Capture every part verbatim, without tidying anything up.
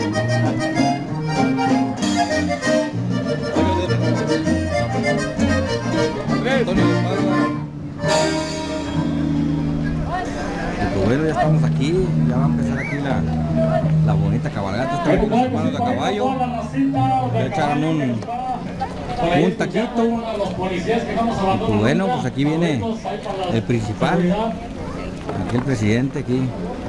Bueno, ya estamos aquí, ya va a empezar aquí la, la bonita cabalgata. Estamos con los hermanos de a caballo. Le echaron un, un taquito. Y pues bueno, pues aquí viene el principal, aquí el presidente aquí.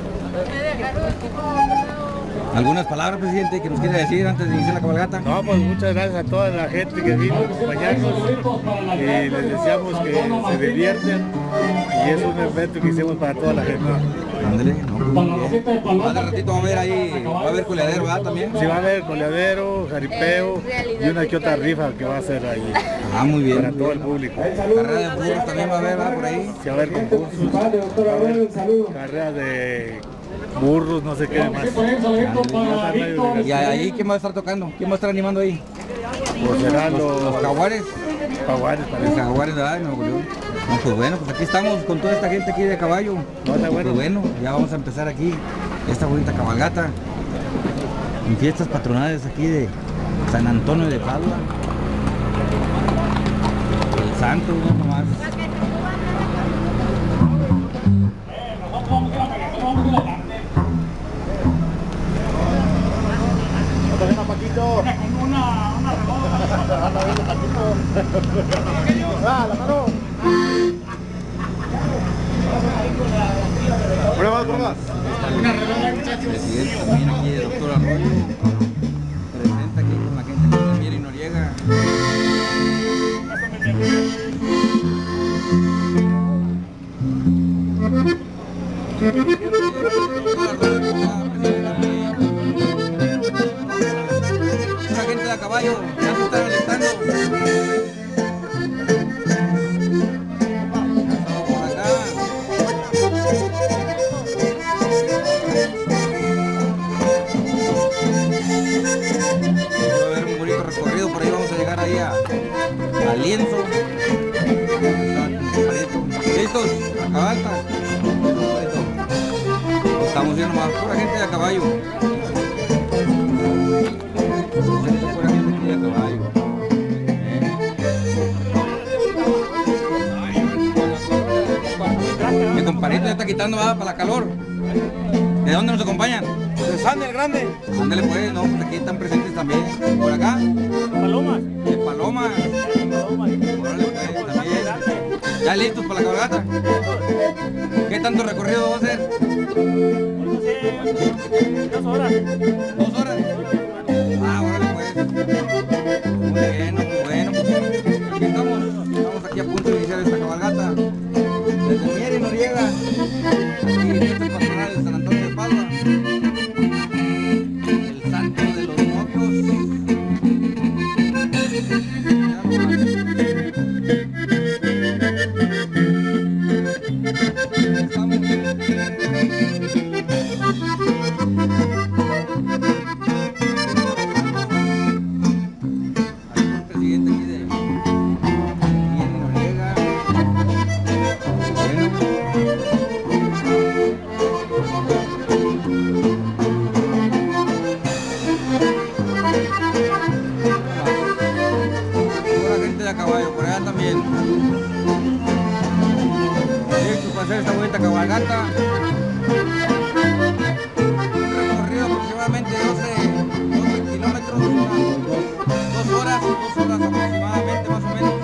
¿Algunas palabras, presidente, que nos quiere decir antes de iniciar la cabalgata? No, pues muchas gracias a toda la gente que vino a acompañarnos y les deseamos que se divierten y es un evento que hicimos para toda la gente. Ándale, no, muy bien. Más de ratito va a haber ahí, va a haber coleadero, ¿verdad? También. Sí, va a haber coleadero, jaripeo y una que otra rifa que va a ser ahí. Ah, muy bien. Para todo el público. Carrera de burros también va a haber, ¿verdad? Por ahí. Sí, va a haber concursos, va a haber carreras de burros, no sé qué más. ¿Y ahí quién va a estar tocando? ¿Quién va a estar animando ahí? Pues serán los, los jaguares. Jaguares, Los jaguares, ¿verdad? No, no, pues bueno, pues aquí estamos con toda esta gente aquí de caballo. No, está bueno. Pues bueno, ya vamos a empezar aquí esta bonita cabalgata en fiestas patronales aquí de San Antonio de Padua. El santo, no nomás. Paquito. Una, una Ah, la mano. Pruebas, pruebas. Presidente también aquí, el doctor Arroyo. Presenta aquí con la gente de Mier y Noriega. Mucha gente de a caballo, ya se están alistando. Por acá. Va a haber un bonito recorrido, por ahí vamos a llegar ahí a, a Lienzo. ¿Listos? A cabalta. Estamos viendo más pura gente de a caballo. Pura gente aquí de a caballo. ¿Eh? Mi compadrito ya está quitando va para la calor. ¿De dónde nos acompañan? De San el Grande. Ándale pues, no, pues aquí están presentes también. Por acá. Palomas. De Palomas. Órale, pues, también. ¿Ya listos para la cabalgata? ¿Qué tanto recorrido va a hacer? Dos horas. ¿Dos horas? Ah, órale pues. Muy bien, muy bueno. Aquí estamos, estamos aquí a punto de iniciar esta cabalgata. Desde Mier y Noriega. Aquí en fiestas patronales de San Antonio de Padua. El santo de los novios. Esta bonita cabalgata, un recorrido aproximadamente doce, doce kilómetros, dos horas, dos horas aproximadamente más o menos.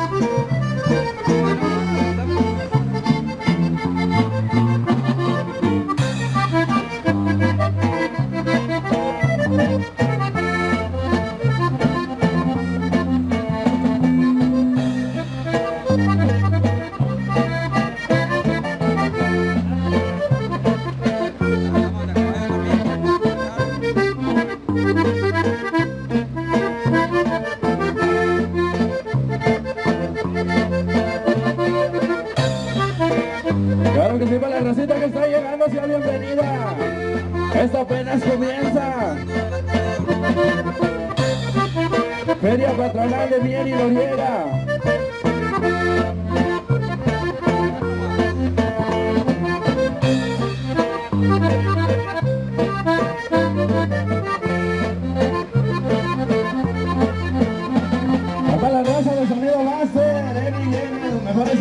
Claro que sí, para la racita que está llegando, sea bienvenida. Esto apenas comienza. Feria Patronal de Mier y Noriega.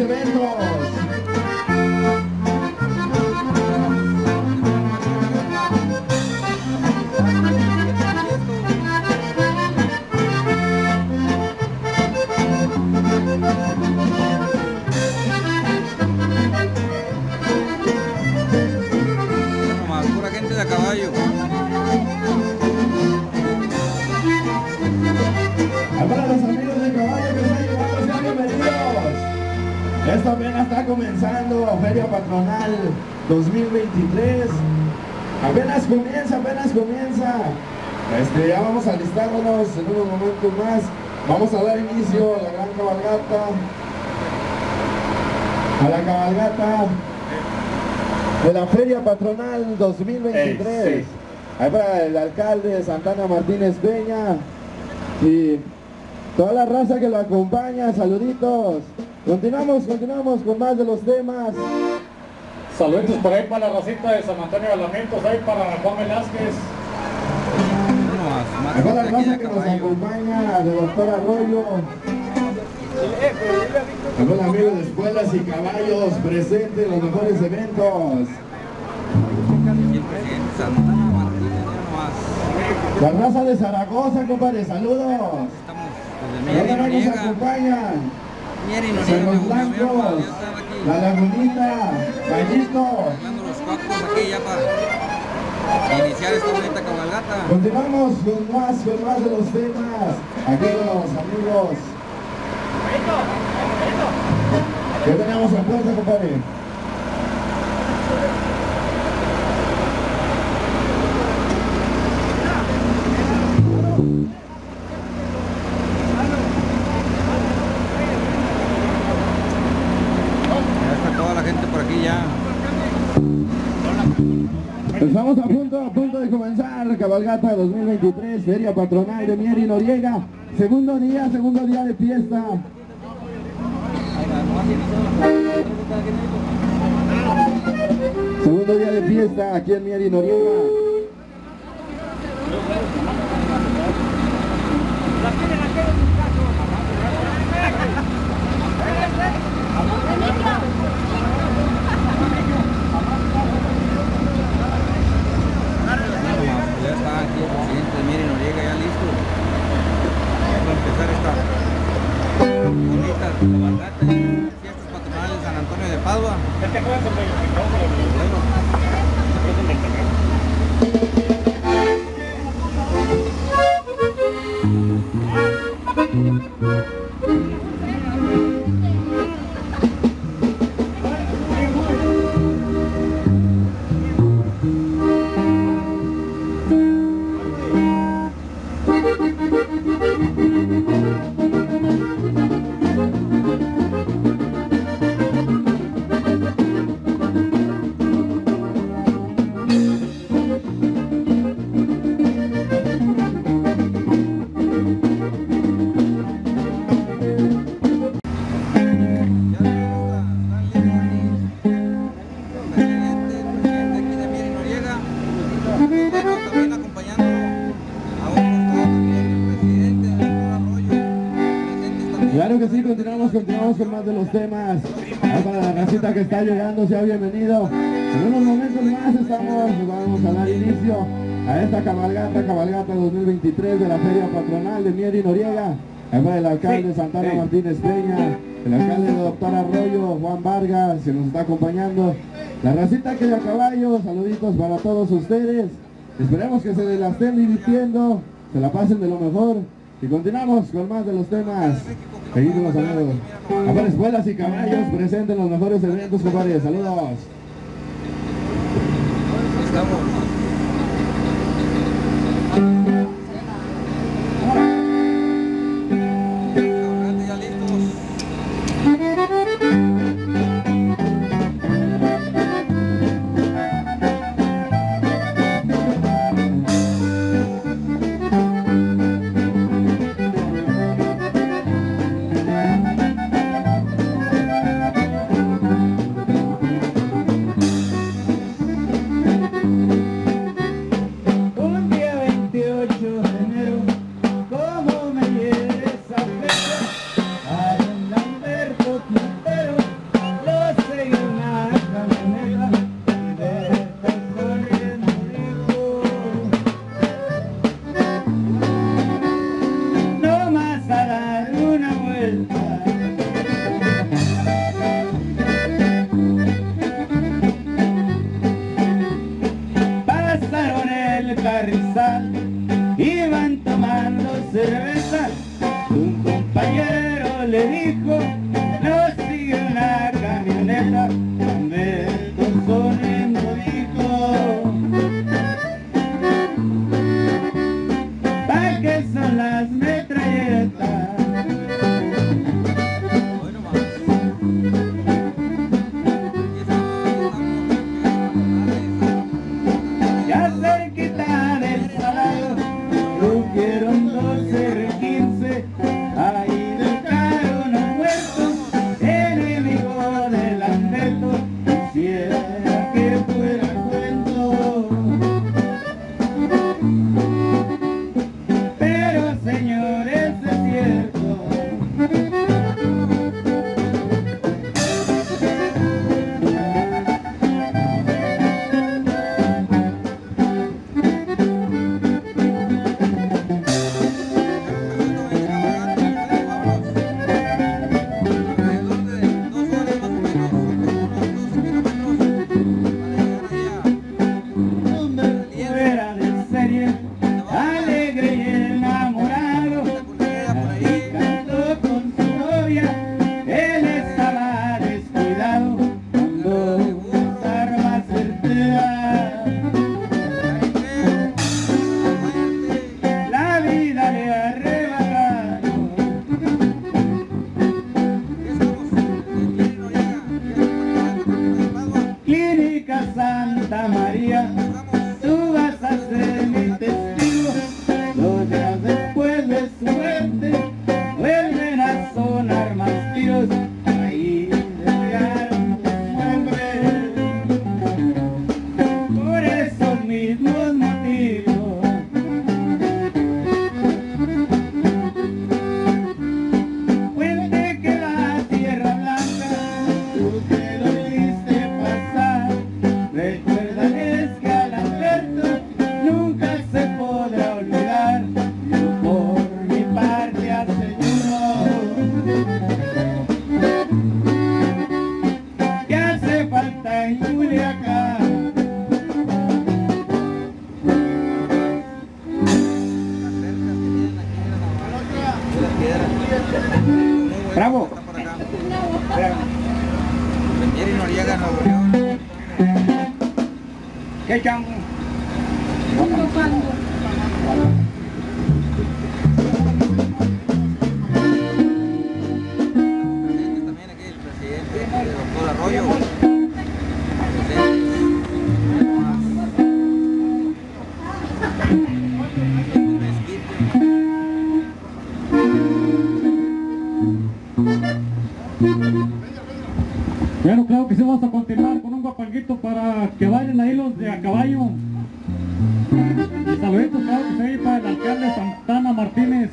eventos. Nomás, pura gente de a caballo. Para los amigos de caballo que están llegando, sean bienvenidos. Esto apenas está comenzando, Feria Patronal dos mil veintitrés. Apenas comienza, apenas comienza. Este, ya vamos alistándonos en unos momentos más. Vamos a dar inicio a la gran cabalgata. A la cabalgata de la Feria Patronal dos mil veintitrés. Ey, sí. Ahí para el alcalde Santana Martínez Peña y toda la raza que lo acompaña, saluditos. Continuamos, continuamos con más de los temas. Saludos por ahí para la racita de San Antonio de Lamentos, ahí para Juan Velázquez. Nomás, más Ahí para la gente aquí de raza a que nos caballo. acompaña, de Doctor Arroyo. Ahí para amigos de escuelas y caballos, presentes en los mejores eventos. Y el presidente Santana Martínez, nomás. La raza de Zaragoza, compadre, saludos. Estamos desde ¿Dónde Mieri nos Noriega. acompañan? Mieri Noriega, Cerros mi gobierno, Blancos, ya estaba aquí. La Lagunita, Gallito. Arreglando los cuacos aquí ya para iniciar esta bonita cabalgata. Continuamos con más, con más de los temas. Aquí con los amigos. ¿Qué tenemos en puerta, compadre? Ya está toda la gente por aquí ya. Estamos a punto, a punto de comenzar Cabalgata dos mil veintitrés, Feria Patronal de Mieri Noriega. Segundo día, segundo día de fiesta. Segundo día de fiesta aquí en Mieri Noriega. Ya está aquí el presidente de Mieri Noriega ya listo para empezar esta bonita cabalgata y fiestas patronales de San Antonio de Padua. Claro que sí, continuamos, continuamos con más de los temas. Ahí para la racita que está llegando, sea bienvenido. En unos momentos más estamos, vamos a dar inicio a esta cabalgata, cabalgata dos mil veintitrés de la Feria Patronal de Mieri Noriega. Ahí para el alcalde Sí, Santana sí. Martínez Peña, el alcalde Doctor Arroyo, Juan Vargas, que nos está acompañando. La racita que de a caballo, saluditos para todos ustedes. Esperemos que se la estén divirtiendo, se la pasen de lo mejor. Y continuamos con más de los temas. Seguimos, amigos. A ver, escuelas y caballos presenten los mejores eventos, compadre. Saludos. Estamos. Ya listos. hijo lo sigue en la camioneta, Humberto sonando dijo. ¿Pa' qué son las metralletas? Ya cerquita del Salado rugieron doce R quince, ahí dejaron a muerto, enemigo del Alberto, quisiera que fuera cuento. Pero señores, es cierto. Fuera de serie, alegre y enamorado, ahí cantó con su novia, él estaba descuidado, cuando unas armas certeras, la vida le arrebataron. Clínica Santa María, tú vas a ser mi testigo. Dos días después de su muerte vuelven a sonar más tiros, ahí despegaron los hombres. Por esos mismos motivos cuente que la Tierra Blanca tú te lo viste pasar. Recuerda es que al Alberto nunca se podrá olvidar. Yo por mi parte aseguro que hace falta en Culiacán. Bravo. Jerry Noriega, Nuevo León. ¿Qué chamo? Presentes también aquí el presidente, el doctor Arroyo. Bueno, claro que sí, vamos a continuar con un guapanguito para que vayan ahí los de a caballo. Y saluditos, claro que sí, ahí para el alcalde Santana Martínez.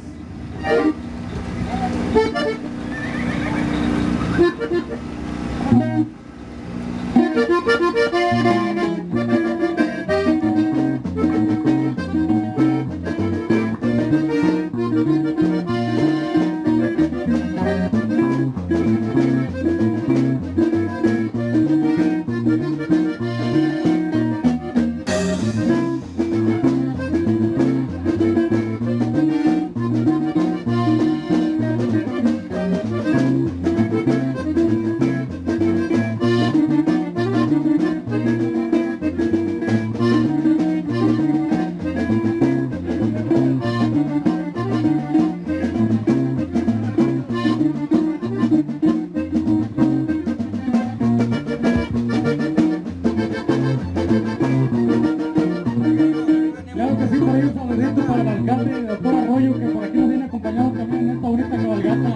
Claro que sí, para ellos saludito para el alcalde, doctor Arroyo, que por aquí nos viene acompañado también en esta bonita cabalgata.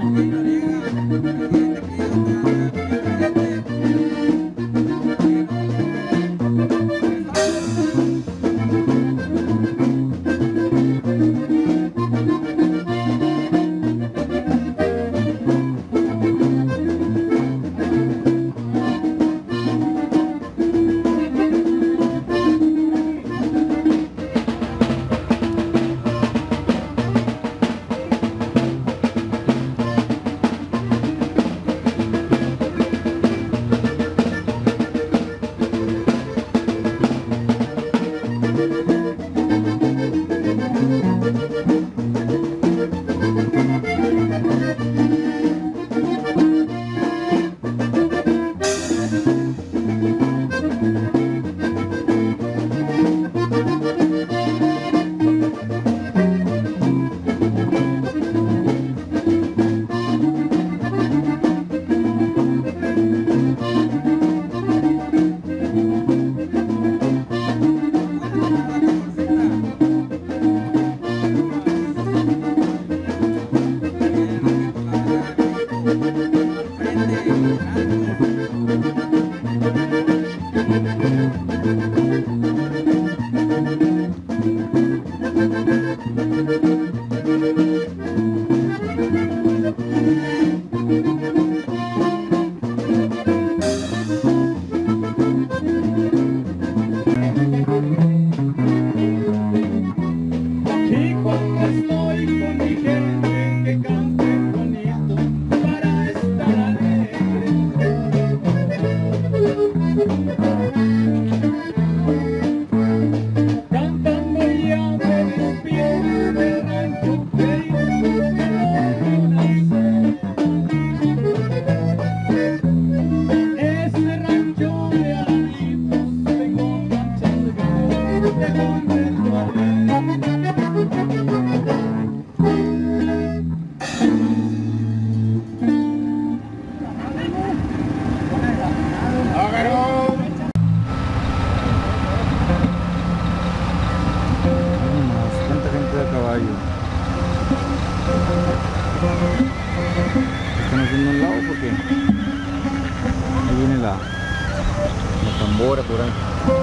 Están haciendo un lado porque ahí viene la, la tambora por ahí.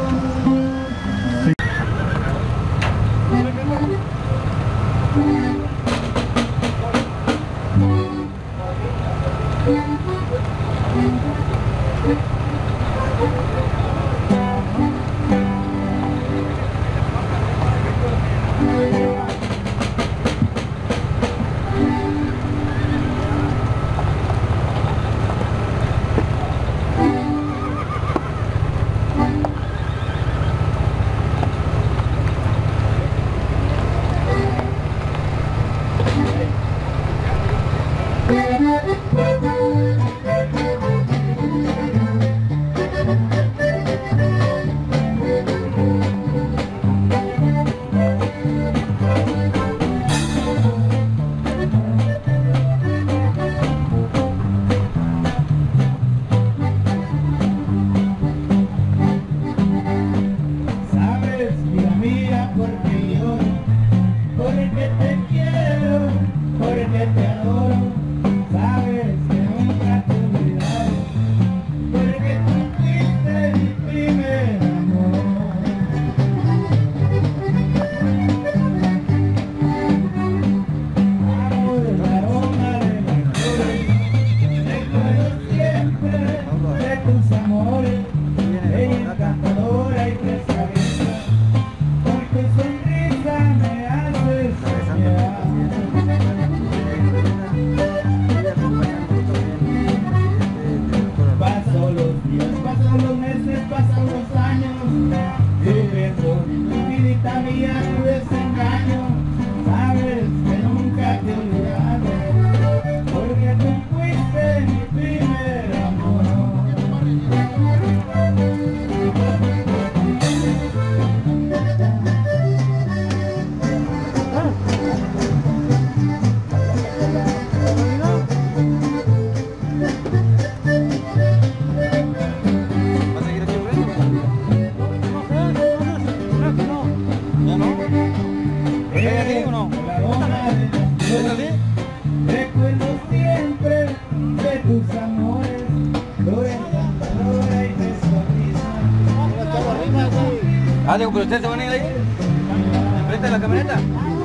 Ah, digo, pero ustedes se van a ir ahí, enfrente de la camioneta.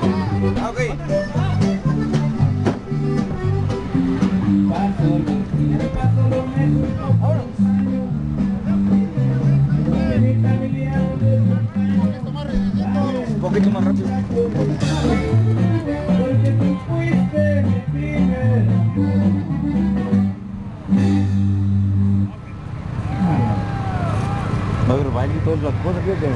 Ah, ok. Un poquito más rápido. Va a haber baile y todas las cosas, fíjate.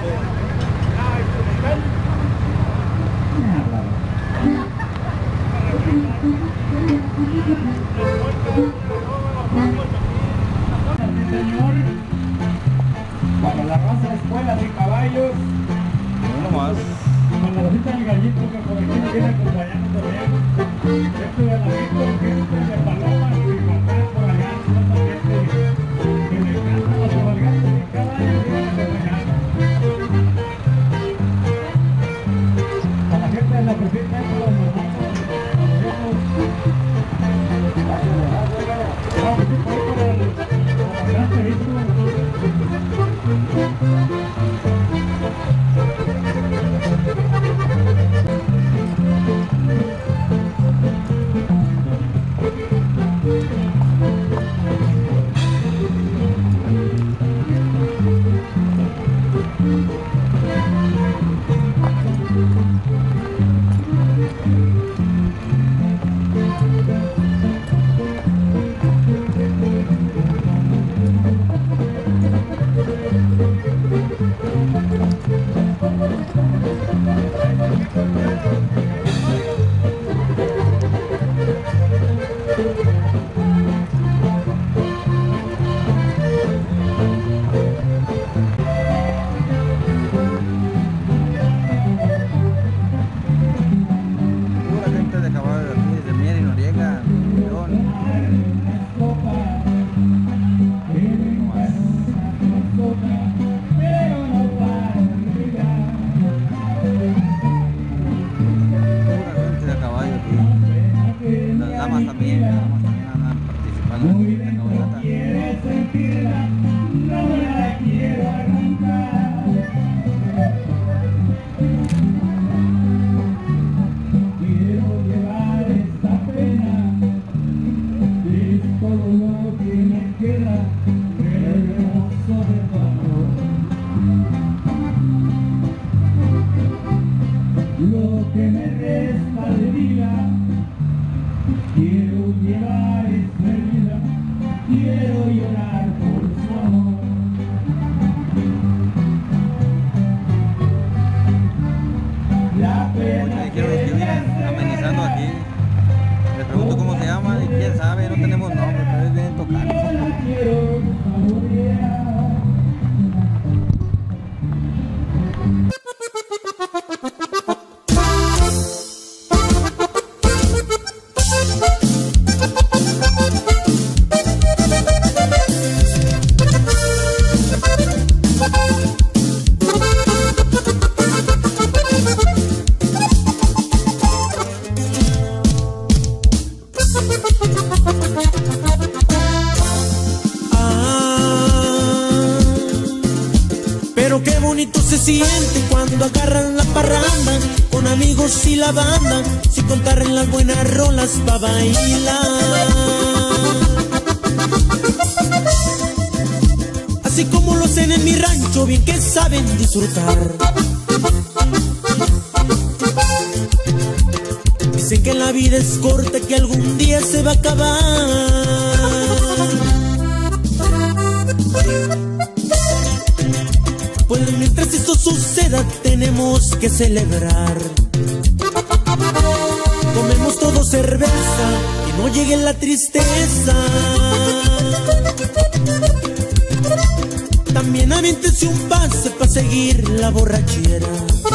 Señor, para la raza escuela de caballos, Uno más. con la rosita del gallito que por aquí nos viene acompañando también. Este de la gente, gente de Paloma y Martán por allá, toda gente que le encantan los cabalgatos de caballos vienen acompañando. A la gente de la presita, los hermanos, los hijos. Vamos a ir por el comandante Víctor. también, nada más también andan participando en esta cabalgata. Quiero sentirla, no la quiero arrancar. Quiero llevar esta pena, es todo lo que me queda, hermoso de tu amor. Lo que me resta de vida, quiero llevar esta vida, quiero llorar por su amor. La pena Oye, quiero los que vienen amenizando aquí. Les pregunto cómo se llama y quién sabe, no tenemos nombre, pero ellos vienen tocando. yo la quiero saborear. Pero qué bonito se siente cuando agarran la parranda con amigos y la banda, sin contar en las buenas rolas pa' bailar. Así como lo hacen en mi rancho, bien que saben disfrutar. Dicen que la vida es corta, que algún día se va a acabar. Pues mientras esto suceda tenemos que celebrar. Tomemos todo cerveza, que no llegue la tristeza. También aviéntense un pase pa' seguir la borrachera.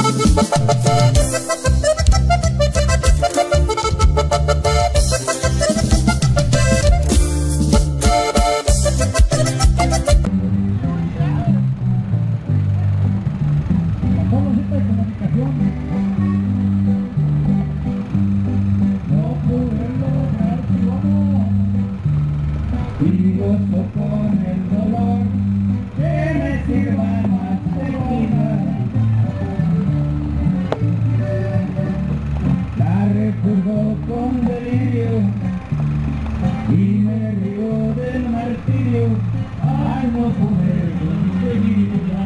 Y gozo con el dolor que me sirva más tequila. La recuerdo con delirio y me río del martirio al no poder conseguirla.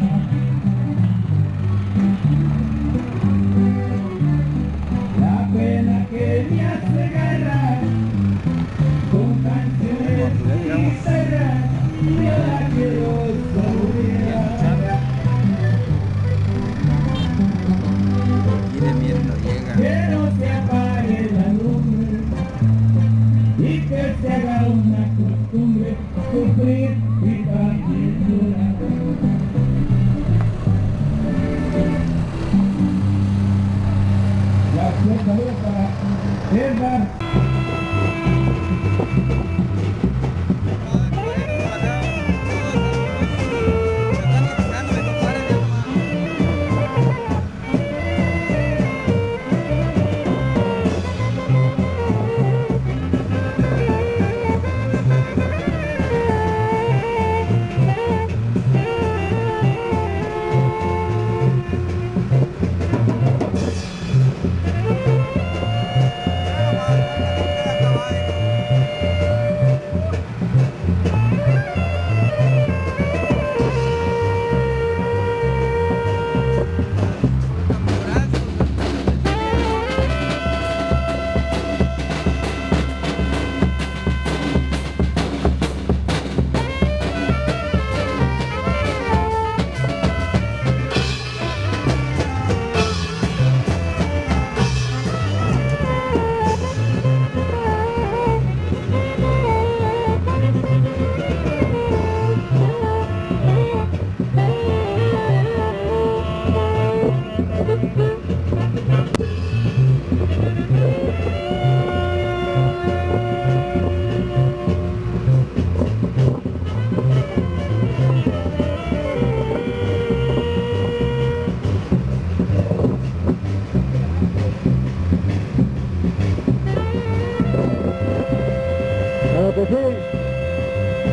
La pena que me hace guerra con canciones y guitarras, yo la quiero saborear. Aquí de viento llega. Que no se apague la lumbre y que se haga una costumbre sufrir y también llorar. Gracias, saludos para Edgar.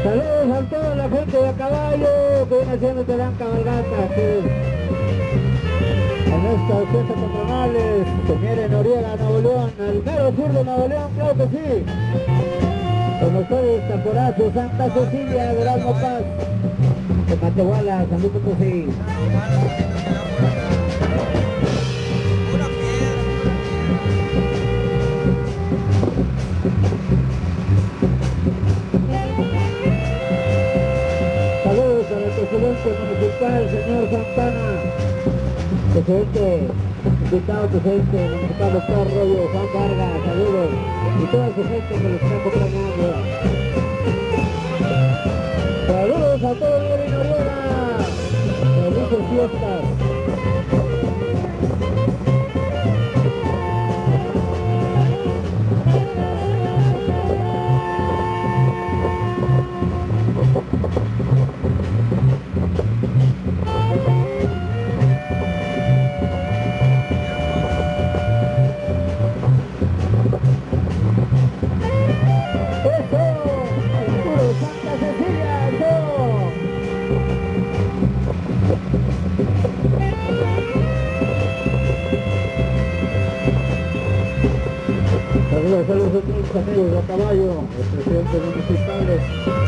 Saludos a toda la gente de a caballo que viene haciendo esta gran cabalgata aquí en estas fiestas patronales. Se viene Noriega, Nuevo León, el mero sur de Nuevo León, claro que sí. Con ustedes, Tamborazo, Santa Cecilia, Durazno Paz, de Matehuala, San Luis Potosí. Saludos al presidente municipal, señor Santana, presidente, invitado presidente municipal, doctor Arroyo, Juan Vargas, saludos, y toda su gente que los está acompañando. Saludos a todo Nori Noriega, felices fiestas. Saludos a los otros amigos de a caballo, los presidentes municipales,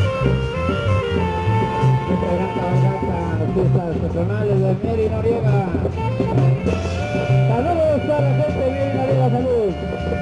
nuestra gran cabalgata, las fiestas patronales de Nori Noriega. Saludos a la gente de Nori Noriega, saludos.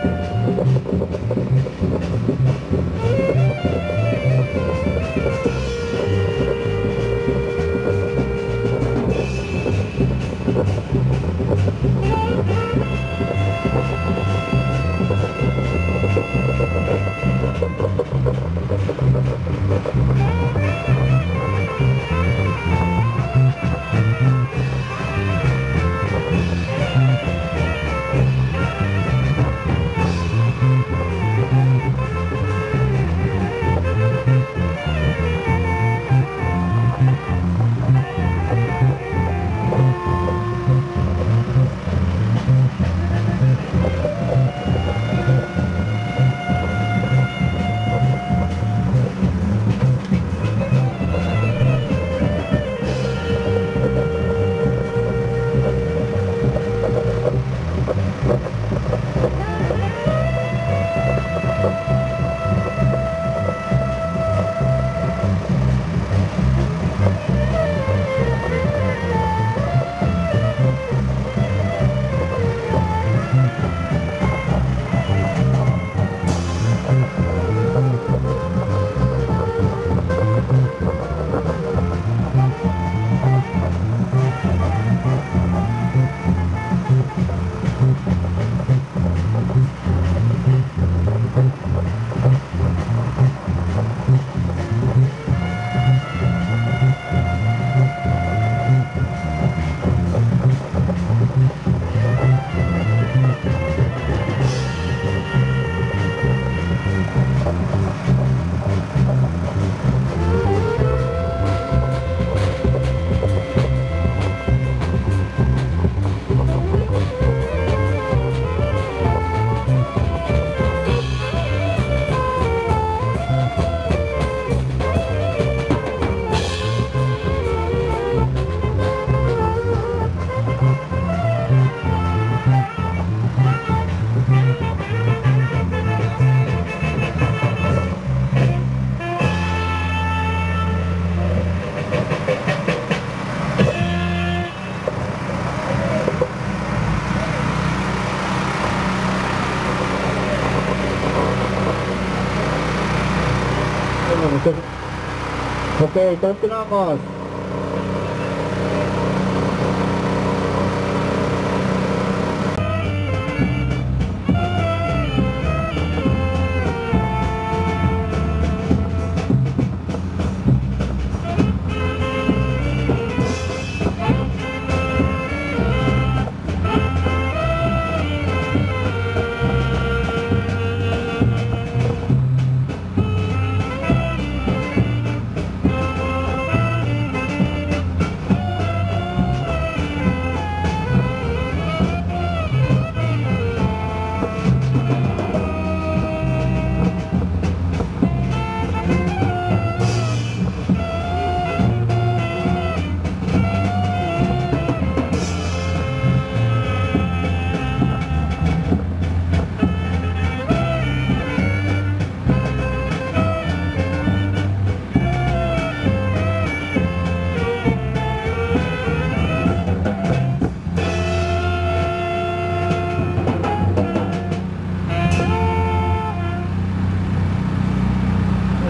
Ok, continuamos.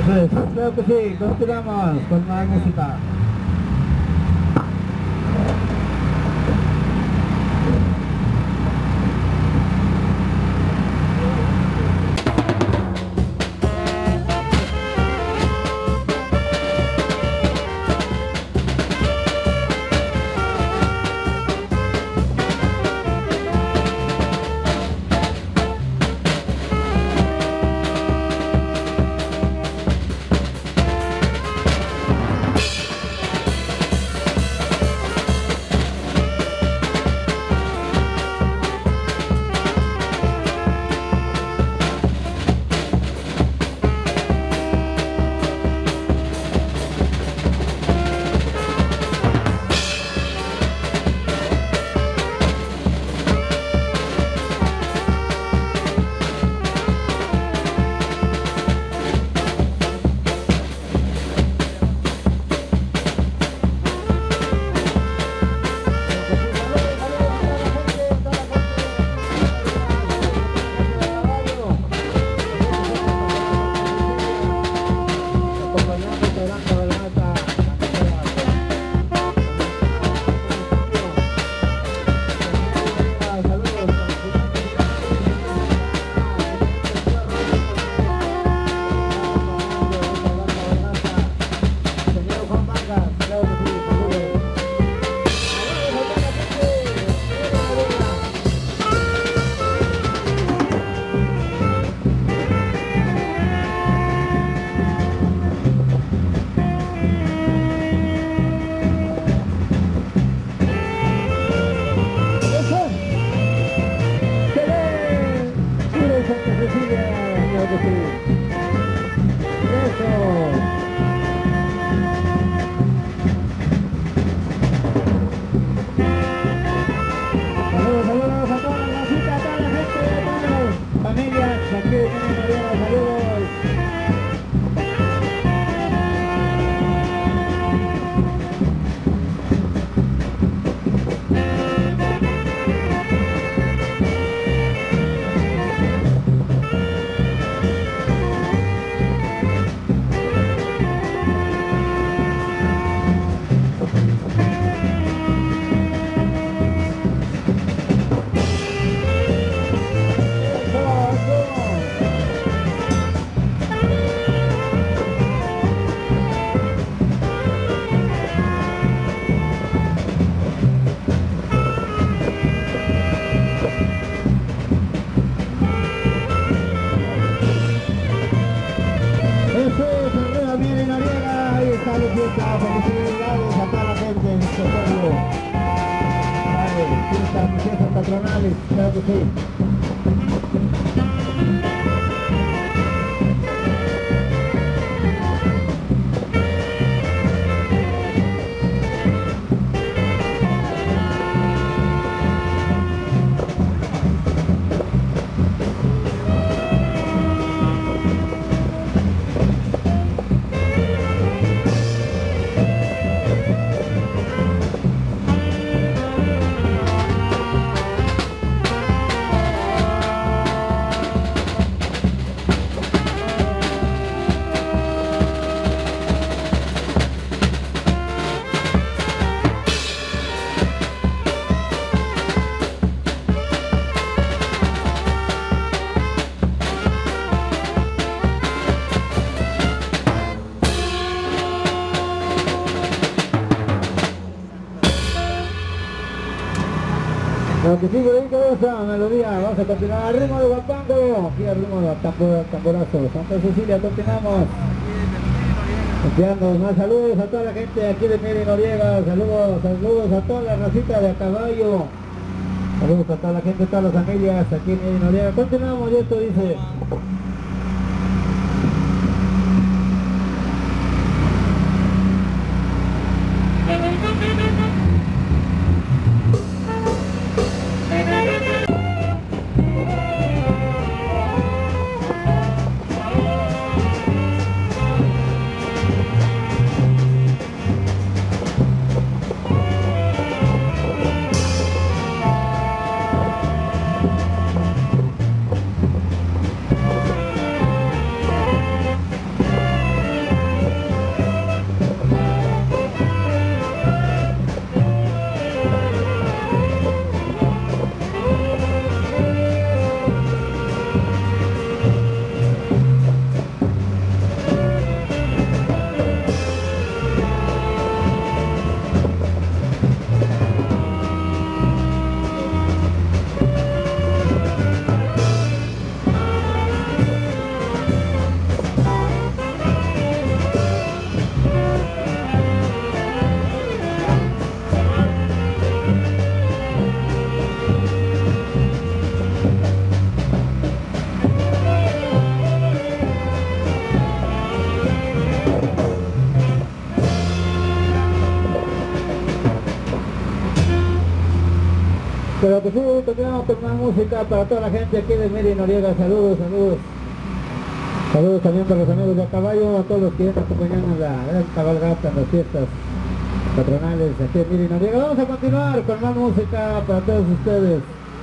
Pues, claro que sí, continuamos con más música. Felicidades a toda la gente en este pueblo. Vale, fiestas, fiestas patronales, claro que sí. Lo que sigue ahí quedó esa melodía, vamos a continuar al ritmo de guapango, aquí al ritmo de tambor, tamborazo, Santa Cecilia, continuamos. Enviando más saludos a toda la gente de aquí de Miri Noriega, saludos, saludos a toda la racita de a caballo, saludos a toda la gente, a todas las familias aquí en Miri Noriega. Continuamos y esto dice... Pero que sí, continuamos con más música para toda la gente aquí de Miri Noriega. Saludos, saludos. Saludos también para los amigos de a caballo, a todos los que vienen acompañando la gran cabalgata en las fiestas patronales aquí en Miri Noriega. Vamos a continuar con más música para todos ustedes.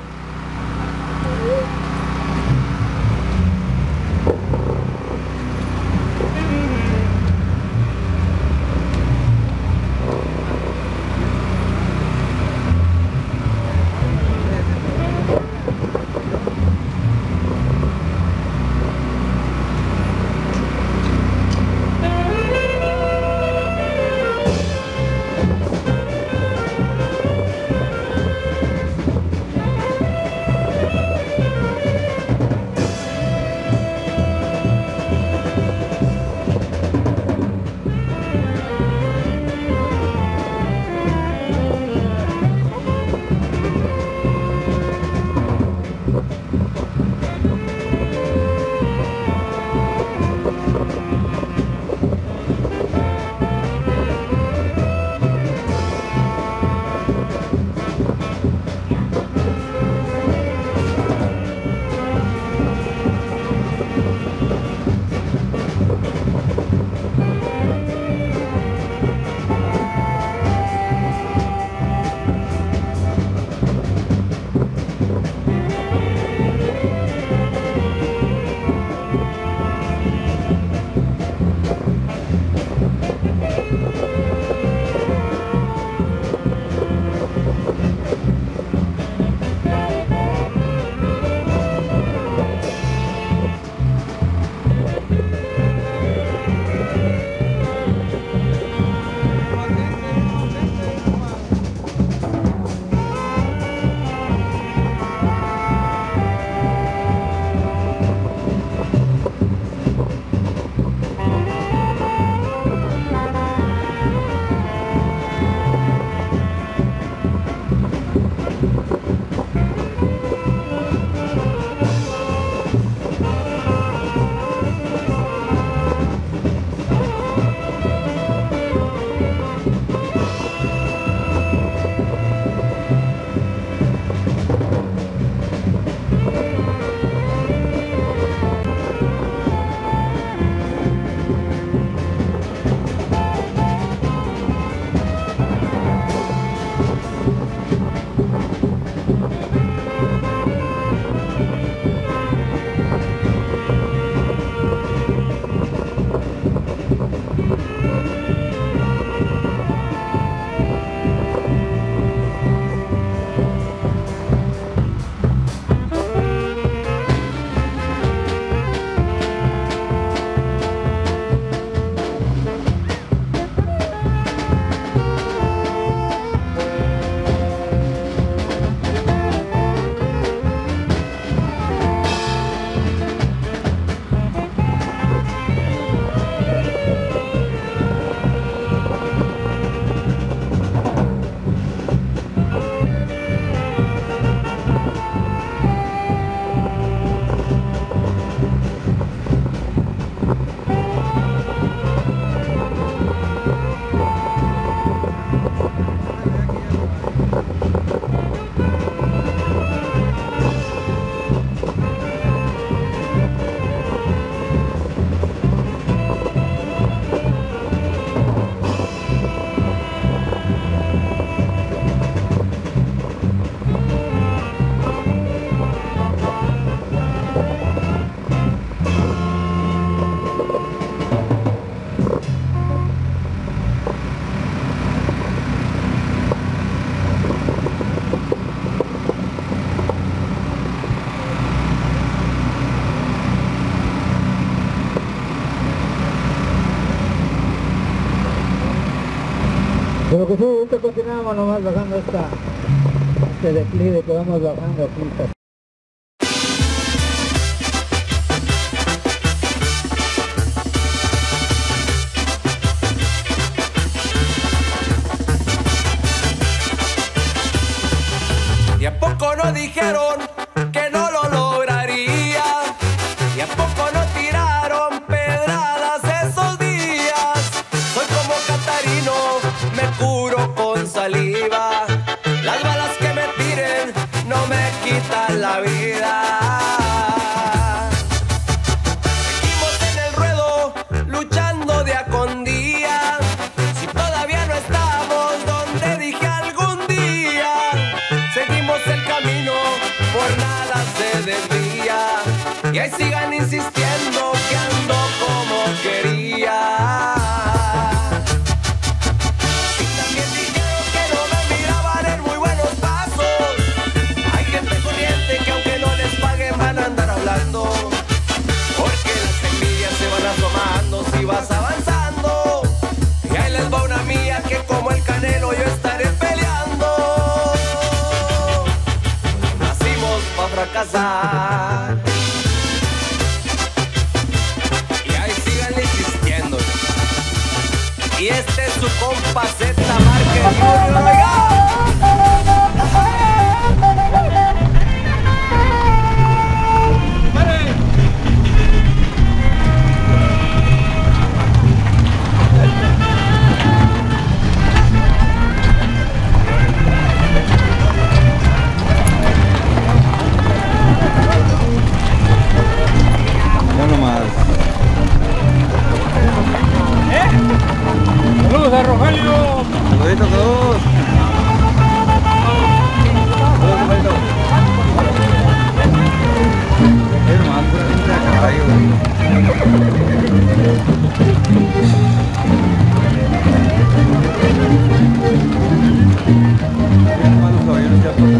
Pero que sí, ahorita continuamos nomás bajando esta, este declive que vamos bajando aquí. ¿Y a poco no dijeron que no lo lograría? ¿Y a poco no tiraron pedradas esos días? Soy como Catarino, me curo con saliva. Las balas que me tiren Y ahí sigan insistiendo que ando como quería. Y también dijeron que no me miraban en muy buenos pasos. Hay gente corriente que aunque no les paguen van a andar hablando, porque las envidias se van asomando si vas avanzando. Y ahí les va una mía que como el Canelo yo estaré peleando. Nacimos pa' fracasar. Y este es su compa Z Márquez Junior. Ya nomás. ¡Saludos a Rogelio! Saluditos a todos. Saludos, Rogelio. Es nomás pura gente a caballo. Es nomás los caballeros ya por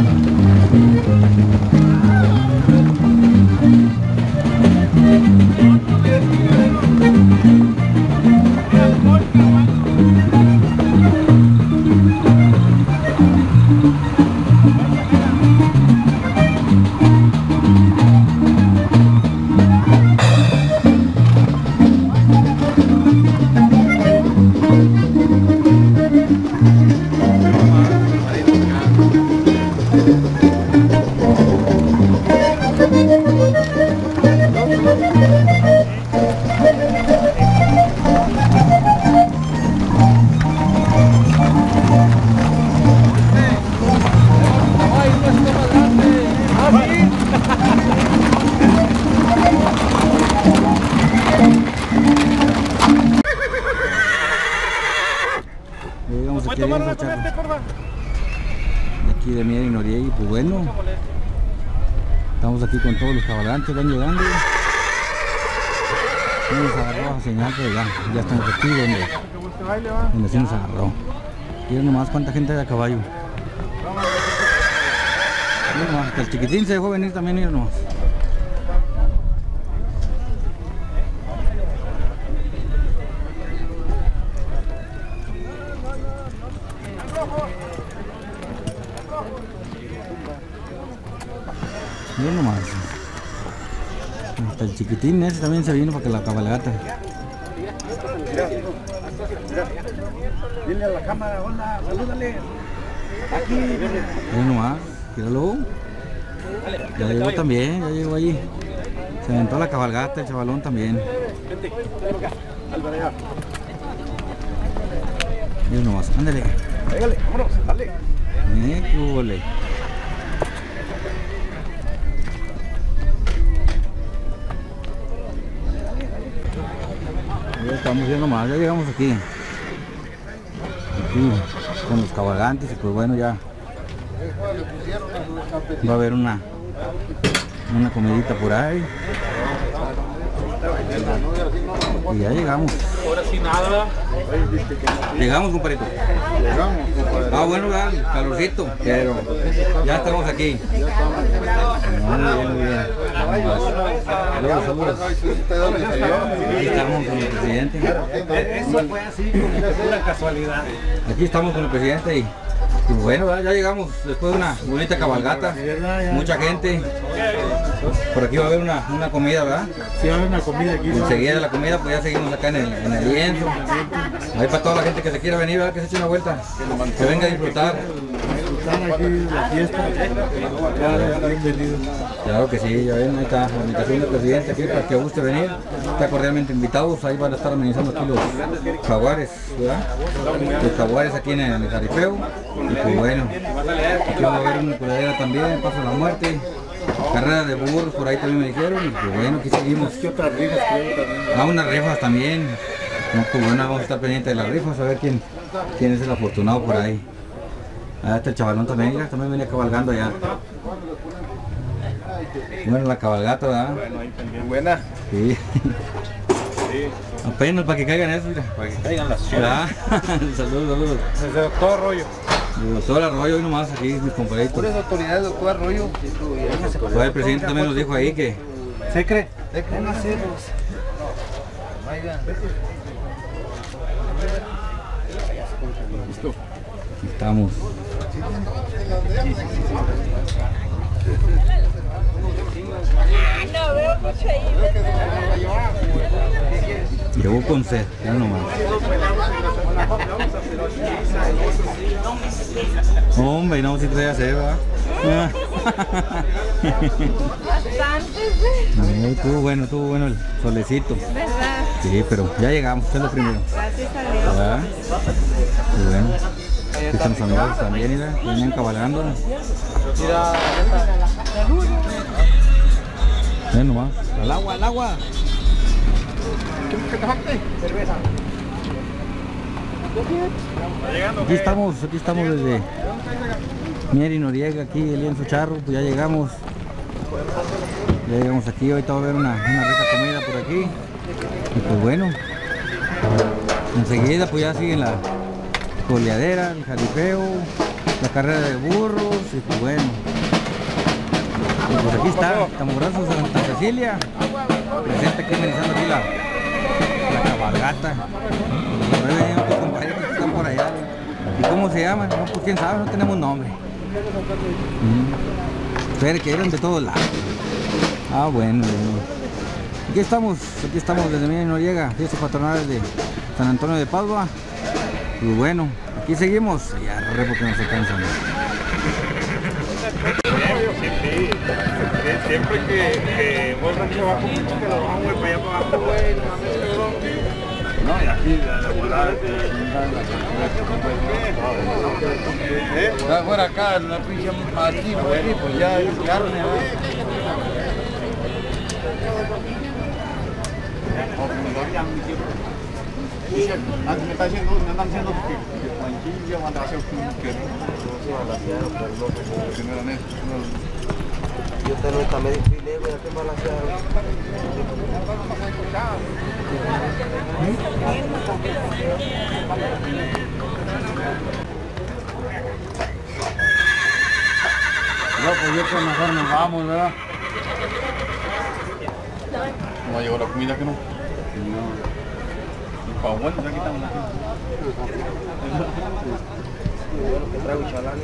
aquí de Mier y Noriega. Y pues bueno, estamos aquí con todos los cabalgantes, van llegando. No nos agarró a señal, pero ya, ya estamos aquí donde, donde sí nos agarró. Miren nomás cuánta gente hay a caballo. Miren nomás, hasta el chiquitín se dejó venir también, miren nomás. Miren nomás. Hasta el chiquitín ese también se vino para que la cabalgata. Mira, mira. Dile a la cámara, hola, salúdale. Aquí. Miren nomás, míralo. Ya llegó también, ya llegó allí. Se aventó la cabalgata, el chavalón también. Miren nomás, ándale. Pégale, vámonos, dale. Eh, qué huele. Ya estamos viendo más, ya llegamos aquí. Aquí con los cabalgantes y pues bueno, ya va a haber una una comidita por ahí. Y ya llegamos. Ahora sí nada. Llegamos, compadrito. Llegamos, compadre. Ah, bueno, ya, calorcito, pero ya estamos aquí. Muy bien, muy bien. Saludos, saludos. Aquí estamos con el presidente. Eso fue así, como pura casualidad. Aquí estamos con el presidente y, y bueno, ya llegamos después de una bonita cabalgata. Mucha gente. Por aquí va a haber una, una comida, ¿verdad? Sí, va a haber una comida aquí. Enseguida de la comida, pues ya seguimos acá en el, en el lienzo. Ahí para toda la gente que se quiera venir, ¿verdad? Que se eche una vuelta. Que venga a disfrutar. Disfrutar aquí la fiesta. Claro, bienvenido. Claro que sí, ya ven, ahí está la invitación del presidente aquí para que guste venir. Está cordialmente invitados, ahí van a estar amenizando aquí los jaguares, ¿verdad? Los jaguares aquí en el jaripeo. Y pues bueno, aquí va a haber una curadera también, paso a la muerte. Carrera de burros, por ahí también me dijeron. Y pues bueno, aquí seguimos. ¿Qué otras rifas creo también? Ah, unas rifas también. No, pues bueno, vamos a estar pendientes de las rifas, a ver quién, quién es el afortunado por ahí. Ahí está el chavalón también, mira, también venía cabalgando allá. Bueno, la cabalgata, ¿verdad? Bueno, ahí también. Buena. Sí. Sí. Apenas para que caigan eso, mira. Para que caigan las ¿Verdad? chivas. Saludos, saludos. Desde doctor Arroyo. El doctor Arroyo, hoy nomás aquí, mis compañeritos. Puras autoridades, doctor Arroyo. Pues el presidente también nos dijo ahí que... ¿Se cree? ¿Se creen hacerlos? Oigan. Listo. Aquí estamos. No veo mucho ahí. Llegó con sed, ya nomás. Hombre, no, si traía sed, ¿verdad? Bastantes. No, estuvo bueno, estuvo bueno el solecito. ¿Verdad? Sí, pero ya llegamos, es lo primero. Gracias a Dios. ¿Verdad? Muy bueno. Aquí están los amigos también, mira, venían cabalgando. Ven nomás. Al agua, al agua. Aquí estamos, aquí estamos desde Mieri Noriega, aquí el lienzo charro, pues ya llegamos. Ya llegamos aquí, ahorita va a haber una, una rica comida por aquí. Y pues bueno, enseguida pues ya siguen la coleadera, el jaripeo, la carrera de burros y pues bueno. Y pues aquí está, Tamborazos de Santa Cecilia, presente aquí amenizando aquí la, la cabalgata. Por ahí vienen otros compañeros que están por allá. ¿Y cómo se llaman? No, pues quién sabe, no tenemos nombre. Mm. Pero que eran de todos lados. Ah, bueno, bueno. Aquí estamos, aquí estamos desde Mieri Noriega, fiestas patronales de San Antonio de Padua. Y bueno, aquí seguimos, y arre porque no se cansan. Sí, siempre que, que vos rancho abajo, que lo vamos para allá para abajo, güey, no, y aquí la volada está fuera acá, en una pinche aquí, pues ya hay carne, antes me está diciendo, me están diciendo que Juanquillo manda a hacer que no eran esos. Yo tengo esta media filé, voy a quemar la No, pues yo creo que mejor nos vamos, ¿verdad? No llegó la comida que no. Y para bueno, ya quitamos aquí. Bueno, que traigo chalán.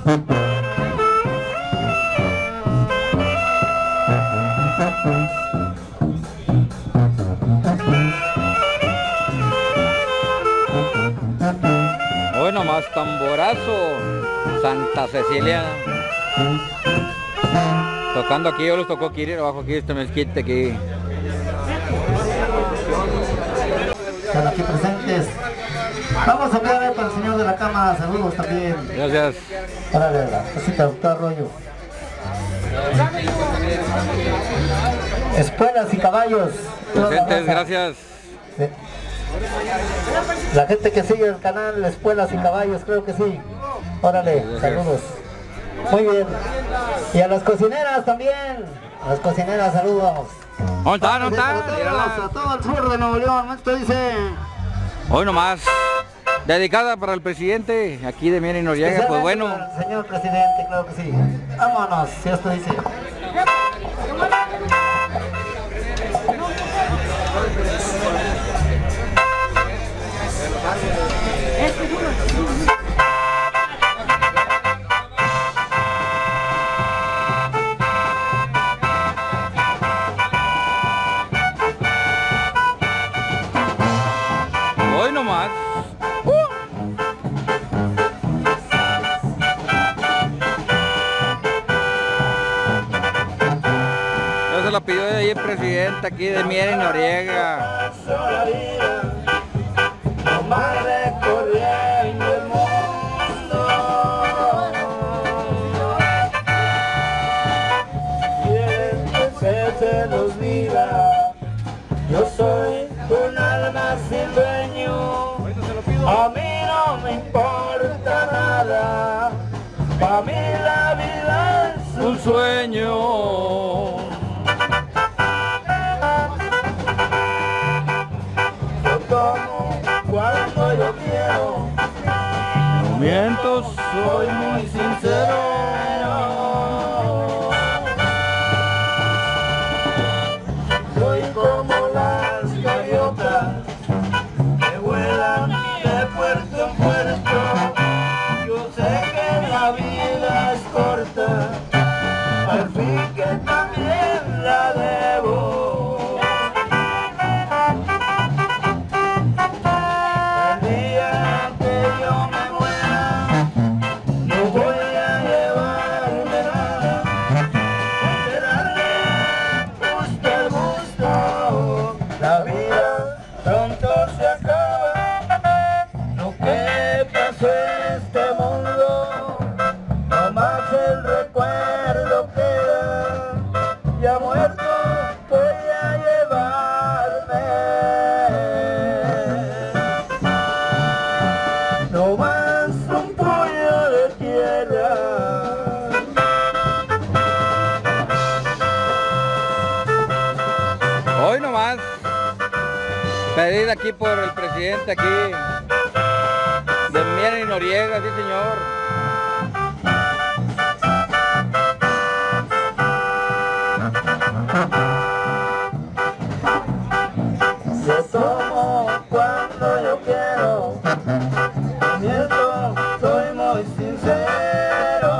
Hoy nomás tamborazo, Santa Cecilia. Tocando aquí, yo les tocó aquí, abajo aquí, este mezquite aquí. Están aquí presentes. Vamos a enviarle para el señor de la cama, saludos también. Gracias. Órale, la cosita, doctor Rollo. Espuelas y caballos. Presentes, gracias. Sí. La gente que sigue el canal Espuelas y Caballos, creo que sí. Órale, saludos. Muy bien. Y a las cocineras también. A las cocineras, saludos. ¿Dónde está? ¿Dónde está? A todo el sur de Nuevo León, esto dice. Hoy nomás. Dedicada para el presidente, aquí de Miera y Noriega, pues bueno. Para el señor presidente, claro que sí. Vámonos, si esto dice. Hoy nomás. Uh. Ya se la pidió de ahí el presidente aquí de Miera y Noriega. Se los diga, yo soy un alma sin dueño, a mí no me importa nada, para mí la vida es un sueño. Yo tomo cuando yo quiero, no miento, soy muy sincero. Soy como las gaviotas que vuelan de puerto en puerto. Yo sé que la vida es corta, al fin que también la debo. El día que yo me muera, no voy a llevarme nada, que darle gusto al gusto. La vida pronto se acaba, lo que pasó en este mundo, nomás el recuerdo queda, ya muerto voy a llevarme, nomás un puño de tierra. Hoy nomás. Pedida aquí por el presidente aquí de Miera y Noriega, sí señor. Yo tomo cuando yo quiero, no miento, soy muy sincero.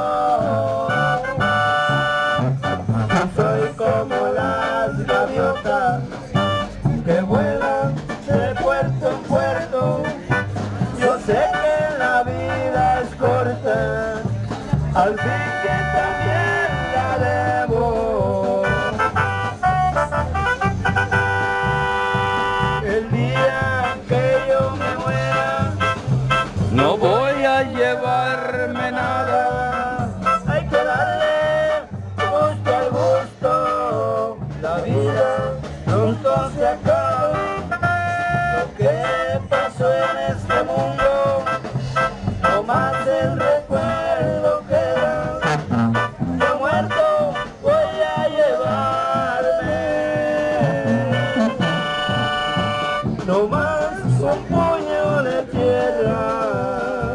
Soy como las gaviotas que vuelan de puerto en puerto. Yo sé que la vida es corta, al fin que también la debo. El día que yo me muera, No voy a llevarme nada. hay que darle gusto al gusto. La vida pronto se acaba, lo que pasó en este mundo, nomás el recuerdo queda, yo muerto voy a llevarme, nomás un puño de tierra.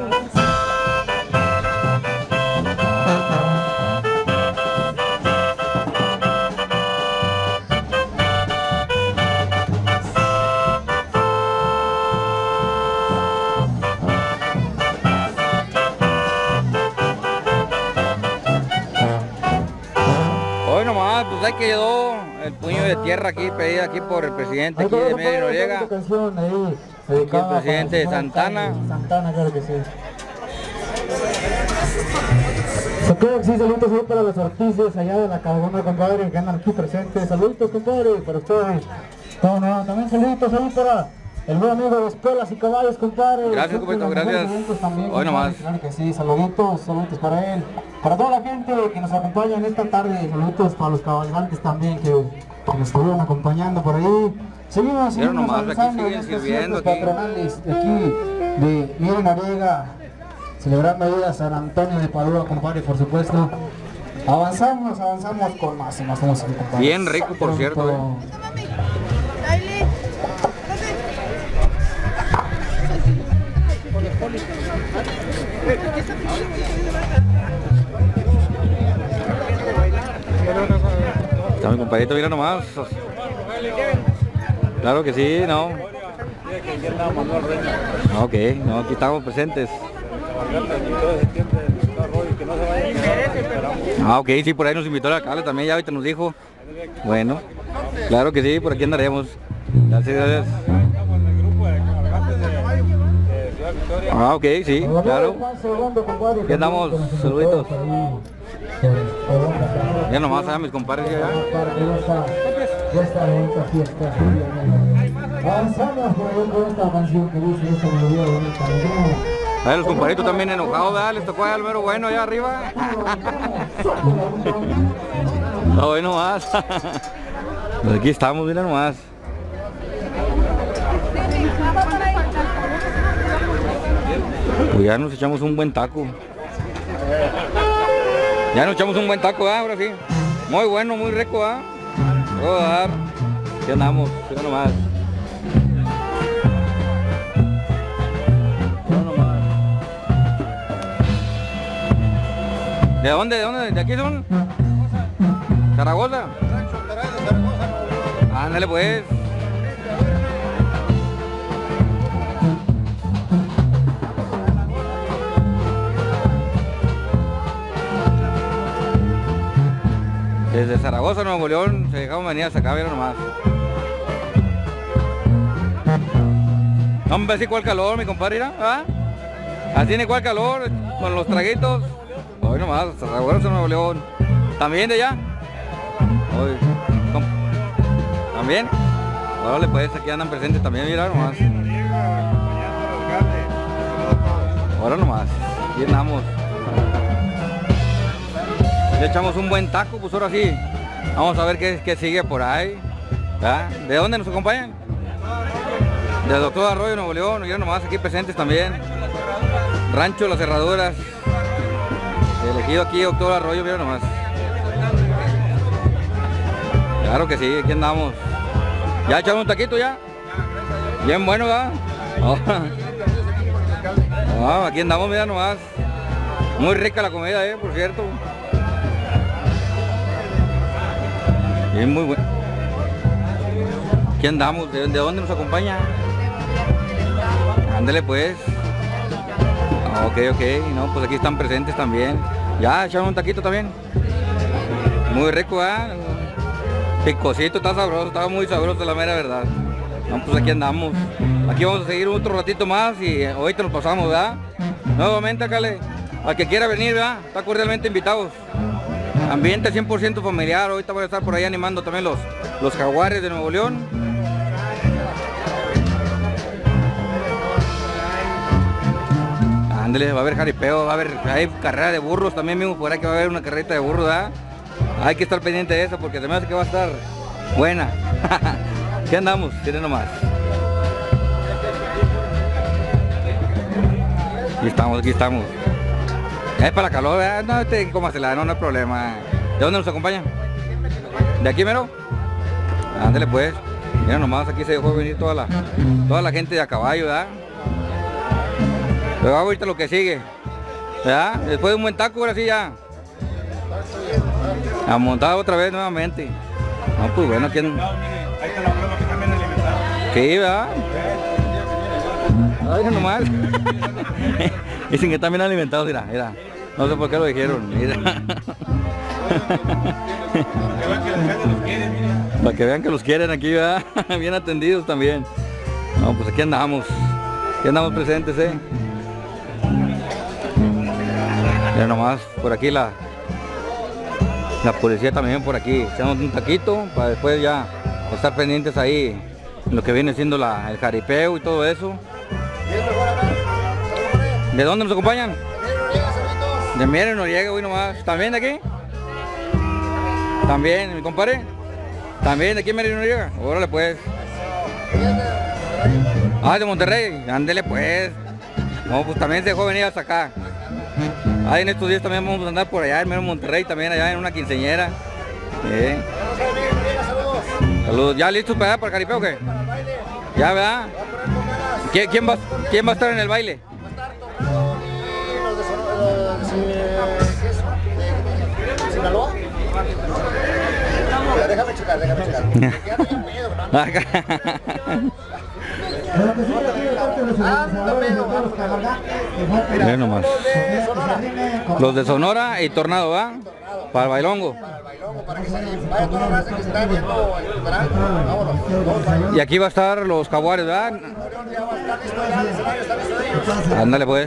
que quedó el puño de tierra aquí, pedida aquí por el presidente aquí de Mier y Noriega. Aquí el presidente Santana. Santana, claro que sí. Se queda que sí, saludos ahí para los artistas allá de la Cabona, compadre, que andan aquí presentes. Saluditos, compadre, para ustedes. No, no, también saluditos ahí para el buen amigo de Espuelas y Caballos, compadre. Gracias, compadre, gracias. También, hoy nomás. Claro que sí, saluditos, saluditos para él. Para toda la gente que nos acompaña en esta tarde, saluditos para los cabalgantes también que, que nos estuvieron acompañando por ahí. Seguimos, seguimos nomás, avanzando aquí en siguen estos sirviendo, fiestas aquí. patronales de aquí, de Mier y Noriega, celebrando ahí a San Antonio de Padua, compadre, por supuesto. Avanzamos, avanzamos con más y más música, compadre. Bien rico, por cierto. Eh. Está mi compadrito, mira nomás. Claro que sí, no. Ok, no, aquí estamos presentes. Ah, ok, sí, por ahí nos invitó el alcalde también, ya ahorita nos dijo. Bueno, claro que sí, por aquí andaremos. Gracias, gracias. Ah, ok, sí, claro. Aquí andamos, saluditos. Ya nomás a mis compadres ya. A ver, los compadritos también enojados, ¿verdad? Les tocó allá al mero bueno allá arriba. No, bueno más. Pues aquí estamos, mira nomás. Pues ya nos echamos un buen taco. Ya nos echamos un buen taco, ¿eh? Ahora sí. Muy bueno, muy rico, ¿eh? Voy a dar. Ya andamos, ya nomás. ¿De dónde? ¿De dónde? ¿De aquí son? ¿Zaragoza? Ándale pues. Desde Zaragoza, Nuevo León, se dejaron venir hasta acá, vieron nomás. Hombre, sí, cuál calor, mi compadre, ¿ah? Así ni cuál calor, con los traguitos. Hoy nomás, Zaragoza, Nuevo León. ¿También de allá? Hoy. ¿También? Órale, pues, aquí andan presentes también, mira nomás. Ahora nomás, aquí andamos. Le echamos un buen taco, pues ahora sí. Vamos a ver qué, qué sigue por ahí. ¿Ya? ¿De dónde nos acompañan? Del Doctor Arroyo, Nuevo León. Mira nomás, aquí presentes también. Rancho Las Herraduras. Elegido aquí, Doctor Arroyo, mira nomás. Claro que sí, aquí andamos. ¿Ya echamos un taquito ya? Bien bueno, ¿verdad? Oh. Oh, aquí andamos, mira nomás. Muy rica la comida, eh, por cierto. Bien, muy bueno. Aquí andamos, ¿de, de dónde nos acompaña? Ándale pues. Ah, ok, ok, no, pues aquí están presentes también. Ya, echaron un taquito también. Muy rico, ¿eh? Picosito, está sabroso, está muy sabroso, la mera verdad. No, pues aquí andamos. Aquí vamos a seguir otro ratito más y ahorita nos pasamos, ¿verdad? Nuevamente, Cale, al que quiera venir, ¿verdad? Está cordialmente invitados. Ambiente cien por ciento familiar, ahorita voy a estar por ahí animando también los, los jaguares de Nuevo León. Ándale, va a haber jaripeo, va a haber hay carrera de burros también mismo, por ahí que va a haber una carreta de burros, ¿verdad? Hay que estar pendiente de eso porque se me hace que va a estar buena. ¿Qué andamos? Miren nomás. Aquí estamos, aquí estamos. Es para la calor, ¿verdad? No, este, cómasela, no, no hay problema. ¿De dónde nos acompañan? ¿De aquí mero? Ándale pues. Mira nomás, aquí se dejó venir toda la, toda la gente de a caballo, ¿verdad? Pero ahorita lo que sigue, ¿verdad? Después de un buen taco, ahora sí ya. A montar otra vez nuevamente. No, pues bueno, aquí en... Sí, ¿verdad? Ay, nomás. Dicen que están bien alimentados, mira, mira. No sé por qué lo dijeron, mira. Para que vean que los quieren aquí, ¿verdad? Bien atendidos también. No, pues aquí andamos. Aquí andamos presentes, eh. Mira nomás, por aquí la la policía también por aquí. Echamos un taquito para después ya estar pendientes ahí en lo que viene siendo la, el jaripeo y todo eso. ¿De dónde nos acompañan? De Miren Noriega, hoy nomás. ¿También de aquí? ¿También, mi compadre? ¿También de aquí Miren Noriega? Órale pues. Ah, de Monterrey. Ándele pues. No, pues también se dejó venir hasta acá. Ahí en estos días también vamos a andar por allá en mero Monterrey, también allá en una quinceañera. Eh. Saludos. ¿Ya listos para, para el jaripeo o qué? Ya, ¿verdad? ¿Quién, quién, va, ¿Quién va a estar en el baile? ¿Sinaloa? Déjame checar, déjame checar. Miren nomás. Los de Sonora y Tornado, ¿va? Para el bailongo. Y aquí va a estar los jaguares, ¿verdad? Ándale pues.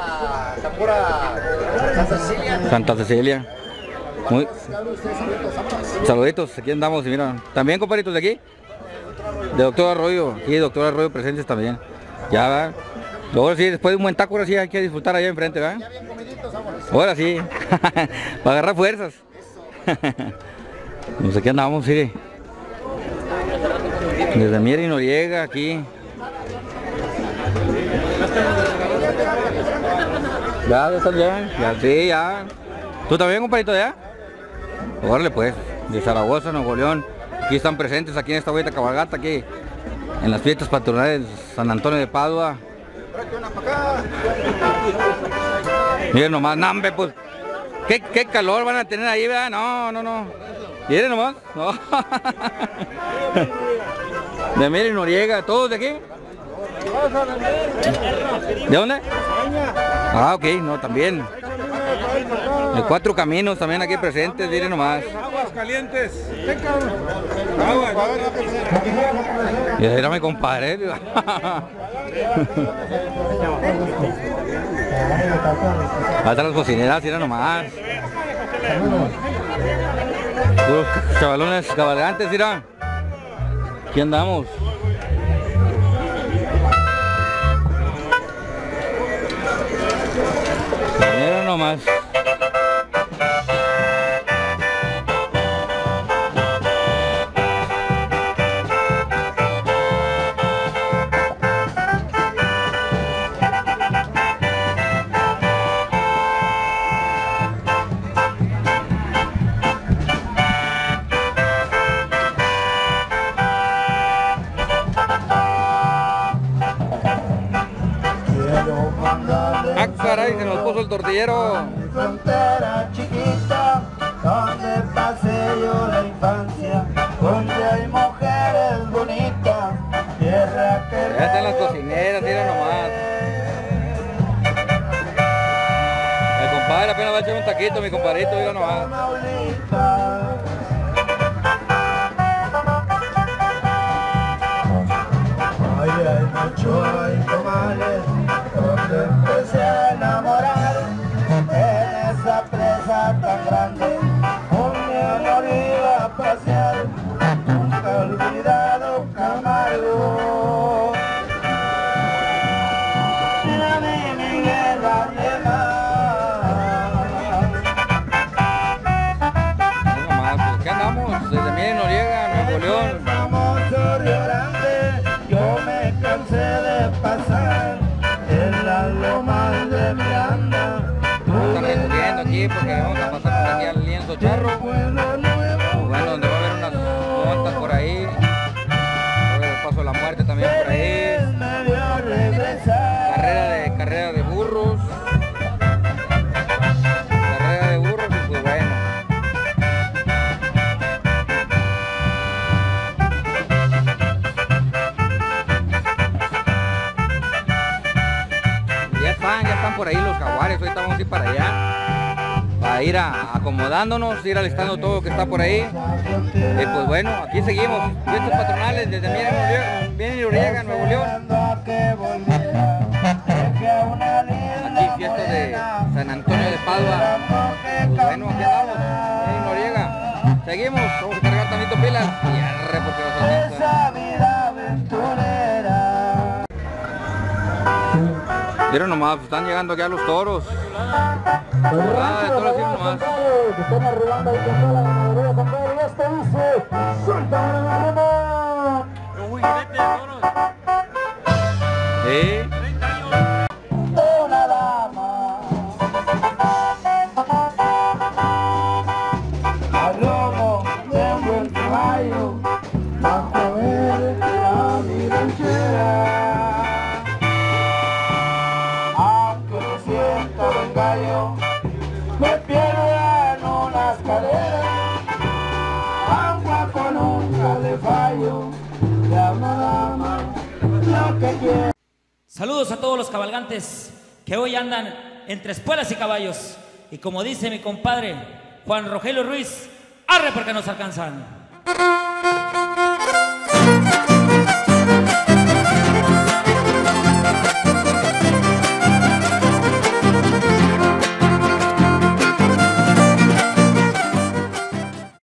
Santa Cecilia. Muy... Saluditos, aquí andamos y mira. También compadritos de aquí. De Doctor Arroyo. Aquí Doctor Arroyo presentes también. Ya va. Luego sí, después de un buen taco, ahora sí hay que disfrutar allá enfrente, ¿verdad? Ahora sí. Para agarrar fuerzas. Pues aquí andamos, sí. Desde Miren Noriega aquí. Ya, ya están ya. Ya, sí, ya. ¿Tú también, compadrito, ya? Órale pues, de Zaragoza, Nuevo León. Aquí están presentes, aquí en esta bonita cabalgata, aquí en las fiestas patronales de San Antonio de Padua. Miren nomás, nambe, pues, ¿qué, qué calor van a tener ahí, ¿verdad? No, no, no. Miren nomás, no. De Miren Noriega, ¿todos de aquí? ¿De dónde? Ah, ok, no, también. De Cuatro Caminos también aquí presentes, miren nomás. Aguas calientes. Y era mi compadre. Hasta las cocineras, miren nomás. Uf, chavalones cabalgantes, mira. Aquí andamos. Miren nomás. Ah, caray, se nos puso el tortillero. Frontera chiquita, donde pasé yo la infancia, donde hay mujeres bonitas, tierra que... Ya están las cocineras, mira nomás. El compadre apenas va a echar un taquito, mi compadrito, mira nomás. Ay, hay mucho, hay tomales, donde empecé a enamorar, en esa presa tan grande, con mi amor iba a pasear, nunca olvidado Camargo. Mírame mi guerra Nomás, pues, ¿qué andamos? Desde Miren Noriega, Nuevo León. famoso Río Grande, yo me cansé de pasar en las lomas de Miranda. Vamos a estar recogiendo aquí porque vamos a pasar por aquí al lienzo charro. Bueno, donde va a haber unas montas por ahí. Va a haber el paso de la muerte también por ahí. Carrera de, carrera de burros. Carrera de burros y pues bueno. Ya están, ya están por ahí los jaguares, ahorita vamos a ir para allá. para ir a, acomodándonos, ir alistando todo lo que está por ahí. Y pues bueno, aquí seguimos, fiestas patronales desde Miren Noriega, Nuevo León. Aquí fiestas de San Antonio de Padua. Pues bueno, aquí andamos, en Noriega. Seguimos, vamos a cargar tantito pilas y arre porque nos alcanza. Miren nomás, están llegando ya los toros. Ah, de toros, sí, nomás. Que están arribando ahí con toda la ganadería, compadre. Y esto dice, suéltame la rama. Uy, vete de toros. Sí. Una dama. Al lomo de un buen caballo, bajo a ver a mi ranchera. Gallo, me pierdo en unas caderas, agua con un de fallo, llama dama, lo que quiera. Saludos a todos los cabalgantes que hoy andan entre espuelas y caballos. Y como dice mi compadre Juan Rogelio Ruiz, arre porque nos alcanzan.